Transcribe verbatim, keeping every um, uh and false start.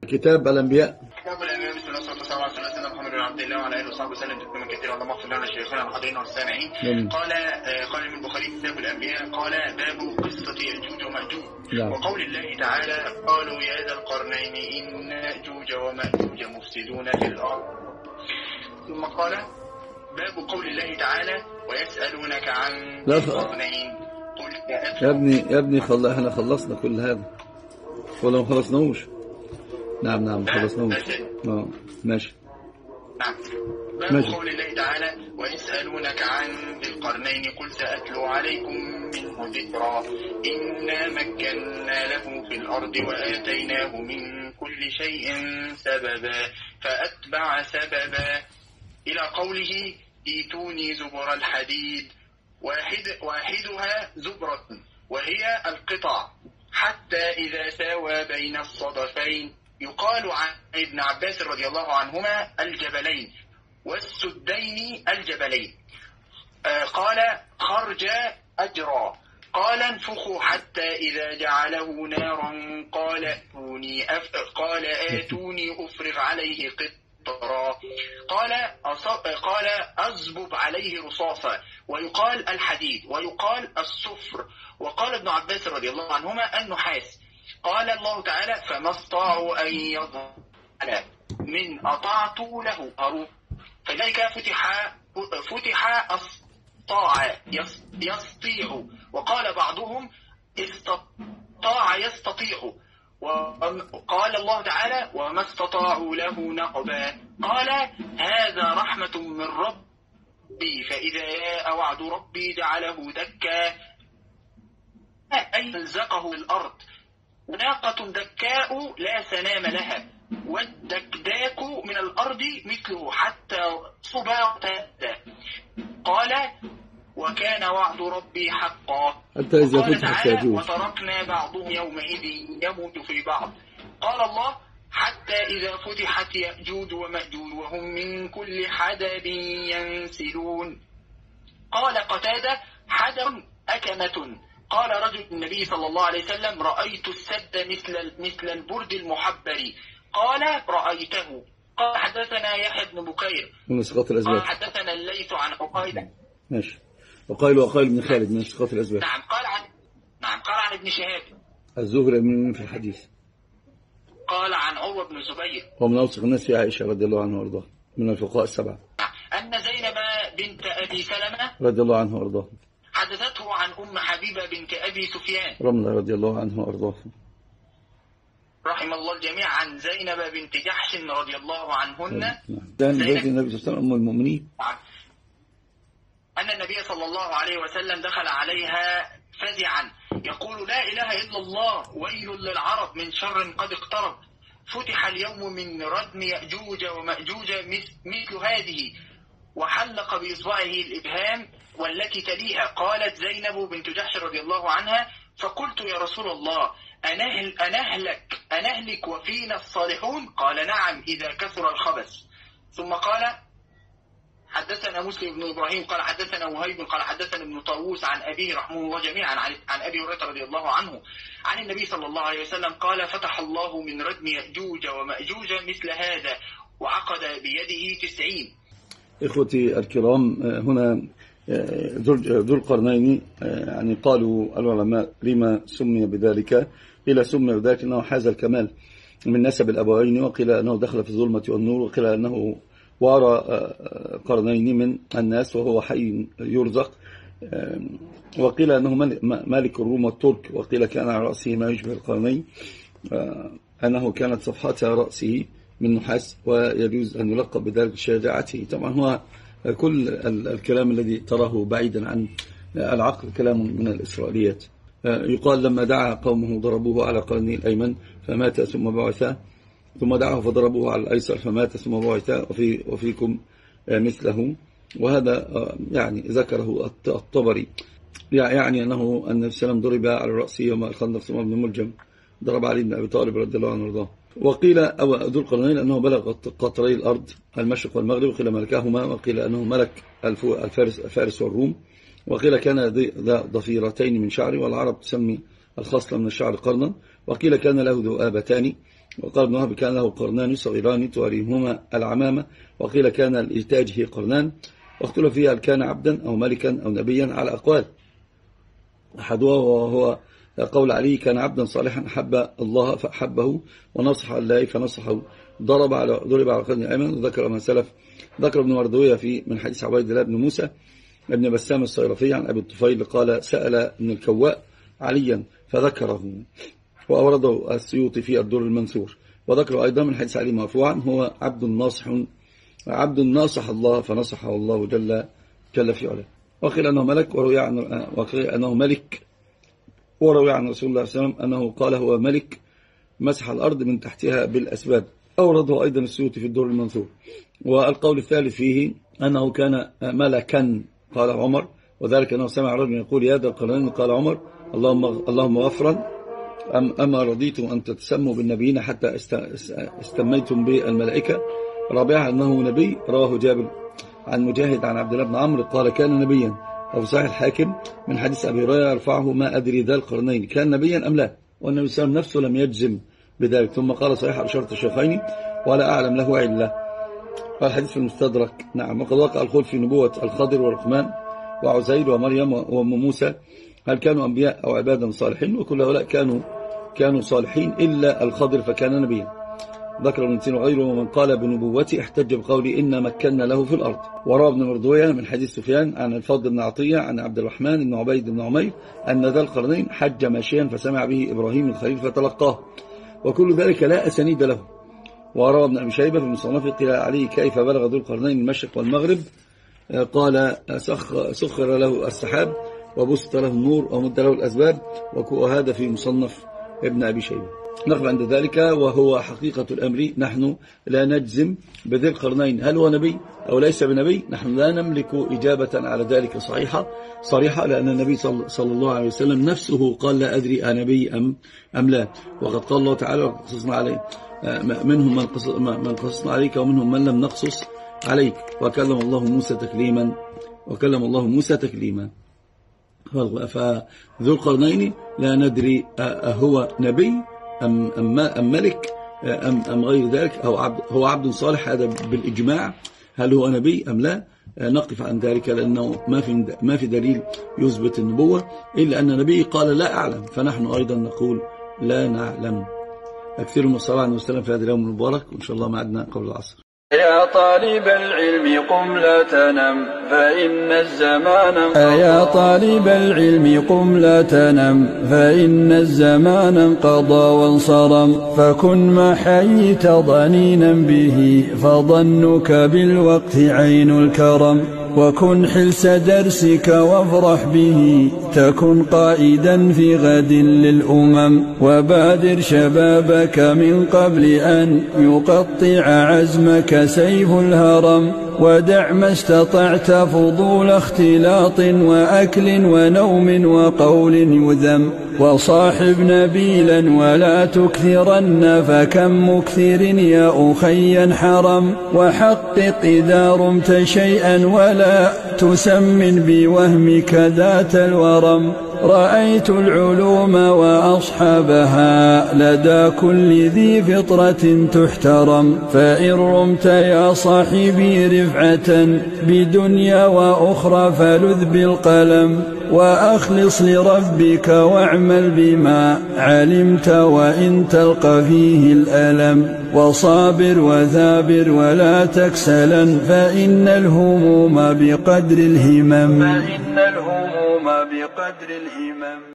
كتاب الأنبياء. كتاب الأنبياء بسم الله والصلاة والسلام على سيدنا محمد بن عبد الله وعلى آله وصحبه وسلم تسليما كثيرا. اللهم اغفر لنا شيخنا الحاضرين والسامعين. قال قال ابن البخاري كتاب الأنبياء قال باب قصة يأجوج ومأجوج وقول الله تعالى قالوا يا ذا القرنين إن يأجوج ومأجوج مفسدون في الأرض. ثم قال باب قول الله تعالى ويسألونك عن القرنين قل يا ابني يا ابني خل... احنا خلصنا كل هذا ولا ما خلصناهوش؟ نعم نعم خلصناهوش. اه ماشي. نعم. باب قول الله تعالى ويسألونك عن ذي القرنين قل سأتلو عليكم منه ذكرا إنا مكنا له في الأرض وآتيناه من كل شيء سببا فأتبع سببا إلى قوله ايتوني زبر الحديد واحد واحدها زبرة وهي القطع حتى إذا ساوى بين الصدفين يقال عن ابن عباس رضي الله عنهما الجبلين والسدين الجبلين. آه قال خرج أجرا قال انفخوا حتى إذا جعله نارا قال آتوني أف... قال آتوني أفرغ عليه قطرا قال قال أزبب عليه رصاصا ويقال الحديد ويقال الصفر. وقال ابن عباس رضي الله عنهما النحاس. قال الله تعالى فما استطاعوا أن يضل من أطعت له أروح فذلك فتح فتح استطاع يستطيع وقال بعضهم استطاع يستطيع. وقال الله تعالى وما استطاعوا له نقبا قال هذا رحمة من ربي فإذا جاء وعد ربي جعله دكا أي ألزقه الأرض. وناقة دكاء لا سنام لها والدكداك من الأرض مثله حتى صباط. قال وكان وعد ربي حقا. قال تعالى وتركنا بعضهم يومئذ يموت في بعض. قال الله حتى إذا فتحت يأجوج ومأجوج وهم من كل حدب ينسلون. قال قتادة حدب أكمة. قال رجل النبي صلى الله عليه وسلم رأيت السد مثل مثل البرد المحبر. قال رأيته. قال حدثنا يحيى بن بكير من سقاط الأزواج. قال حدثنا الليث عن عقيل ماشي وقيل وقيل بن خالد من سقاط الأزواج. نعم قال عن نعم قال عن ابن شهاب الزهري من في الحديث. قال عن عروة بن الزبير ومن أوثق الناس في عائشة رضي الله عنها وارضاها من الفقهاء السبعة. أن زينب بنت أبي سلمة رضي الله عنها وارضاها حدثته عن أم حبيبة بنت أبي سفيان رملة رضي الله عنها وارضاها رحم الله الجميع عن زينب بنت جحش رضي الله عنهن. كان زوج النبي صلى الله عليه وسلم أم المؤمنين أن النبي صلى الله عليه وسلم دخل عليها فزعا يقول لا إله إلا الله ويل للعرب من شر قد اقترب فتح اليوم من ردم يأجوج ومأجوج مثل هذه وحلق بإصبعه الإبهام والتي تليها. قالت زينب بنت جحش رضي الله عنها فقلت يا رسول الله أنهل أنهلك أنهلك وفينا الصالحون؟ قال نعم إذا كثر الخبث. ثم قال حدثنا مسلم بن إبراهيم قال حدثنا وهيب قال حدثنا ابن طاووس عن أبيه رحمه الله جميعا عن, عن أبي هريرة رضي الله عنه عن النبي صلى الله عليه وسلم قال فتح الله من ردم يأجوج ومأجوج مثل هذا وعقد بيده تسعين. إخوتي الكرام هنا ذو القرنين يعني قالوا العلماء لما سمي بذلك. قيل سمي بذلك أنه حاز الكمال من نسب الأبوين وقيل أنه دخل في الظلمة والنور وقيل أنه وراء قرنين من الناس وهو حي يرزق وقيل أنه مالك الروم والترك وقيل كان على رأسه ما يشبه القرنين أنه كانت صفحات رأسه من نحاس ويجوز أن يلقب بذلك شجاعته. طبعا هو كل الكلام الذي تراه بعيدا عن العقل كلام من الإسرائيليات. يقال لما دعا قومه ضربوه على قرنه الأيمن فمات ثم بعث ثم دعاه فضربوه على الأيسر فمات ثم بعث وفي وفيكم مثله. وهذا يعني ذكره الطبري يعني أنه النبي صلى الله عليه وسلم ضرب على رأسه يوم الخندق ثم ابن ملجم ضرب علي بن أبي طالب رضي الله عنه وارضاه. وقيل أو ذو القرنين أنه بلغ قطري الأرض المشرق والمغرب وقيل ملكهما وقيل أنه ملك الفارس, الفارس والروم وقيل كان ذا ضفيرتين من شعر والعرب تسمي الخصلة من الشعر قرنا وقيل كان له ذؤابتان وقال ابن وهب كان له قرنان صغيران تواريهما العمامة، وقيل كان لتاجه قرنان، واختلف فيها هل كان عبدا أو ملكا أو نبيا على أقوال. أحدها وهو قول علي كان عبدا صالحا أحب الله فأحبه ونصح الله فنصحه، ضرب على ضرب على قرن الأيمن. ذكر من سلف ذكر ابن مردوية في من حديث عبيد الله بن موسى ابن بسام الصيرفي عن أبي الطفيل قال سأل ابن الكواء عليا فذكره، وأورده السيوطي في الدر المنثور. وذكر أيضا من حديث علي مرفوعا هو عبد ناصح عبد ناصح الله فنصحه الله جل جل في علاه. وقيل أنه ملك وروي عن وقيل أنه ملك وروي عن رسول الله صلى الله عليه وسلم أنه قال هو ملك مسح الأرض من تحتها بالأسباب. أورده أيضا السيوطي في الدر المنثور. والقول الثالث فيه أنه كان ملكا قال عمر، وذلك أنه سمع رجل يقول يا ذا القرنين قال عمر اللهم اللهم غفرا أم أما رضيتم أن تتسموا بالنبيين حتى استميتم بالملائكة. رابعا أنه نبي، رواه جابر عن مجاهد عن عبد الله بن عمرو قال كان نبيا، أو صحيح الحاكم من حديث أبي هريرة يرفعه ما أدري ذا القرنين كان نبيا أم لا، والنبي صلى الله عليه وسلم نفسه لم يجزم بذلك، ثم قال صحيح على شرط الشيخين ولا أعلم له علة. والحديث في المستدرك. نعم. وقد وقع الخلف في نبوة الخضر والرحمن وعزير ومريم وأم موسى هل كانوا أنبياء أو عبادا صالحين، وكل هؤلاء كانوا كانوا صالحين إلا الخضر فكان نبيا. ذكر ابن تيمية وغيره ومن قال بنبوته احتج بقوله إنا مكنا له في الأرض. وروى ابن مردوية من حديث سفيان عن الفضل بن عطية عن عبد الرحمن بن عبيد بن عمير أن ذا القرنين حج ماشيا فسمع به إبراهيم الخليل فتلقاه، وكل ذلك لا أسانيد له. وروى ابن أبي شيبة في المصنف قيل عليه كيف بلغ ذو القرنين المشرق والمغرب، قال سخر له السحاب وبسط له النور ومد له الأسباب، وهذا في مصنف ابن أبي شيبة. نقف عند ذلك، وهو حقيقة الأمر نحن لا نجزم بذي القرنين هل هو نبي أو ليس بنبي، نحن لا نملك إجابة على ذلك صحيحة صريحة، لأن النبي صلى الله عليه وسلم نفسه قال لا أدري أنبي أم, أم لا. وقد قال الله تعالى قصصنا عليه منهم من قصصنا عليك ومنهم من لم نقصص عليك، وكلم الله موسى تكليما وكلم الله موسى تكليما. فذو القرنين لا ندري هو نبي أم, أم, أم ملك أم, أم غير ذلك، أو عبد هو عبد صالح، هذا بالإجماع. هل هو نبي أم لا؟ نقف عن ذلك لأنه ما في ما في دليل يثبت النبوة إلا أن النبي قال لا أعلم، فنحن أيضا نقول لا نعلم. أكثر من الصلاة والسلام في هذا اليوم المبارك، وإن شاء الله معدنا قبل العصر. يا طالب العلم قم لا تنم فإن الزمان يا طالب العلم قم لا تنم فإن الزمان انقضى وانصرم، فكن ما حييت ضنينا به فظنك بالوقت عين الكرم، وكن حلس درسك وافرح به تكن قائدا في غد للأمم، وبادر شبابك من قبل أن يقطع عزمك سيف الهرم، ودع ما استطعت فضول اختلاط وأكل ونوم وقول يذم، وصاحب نبيلا ولا تكثرن فكم مكثر يا أخي حرم، وحقق إذا رمت شيئا ولا تسمن بوهمك ذات الورم، رأيت العلوم وأصحابها لدى كل ذي فطرة تحترم، فإن رمت يا صاحبي رفعة بدنيا وأخرى فلذ بالقلم، وأخلص لربك واعمل بما علمت وإن تلقى فيه الألم، وصابر وثابر ولا تكسلا فإن الهموم بقدر الهمم فإن الهموم بقدر الهمم.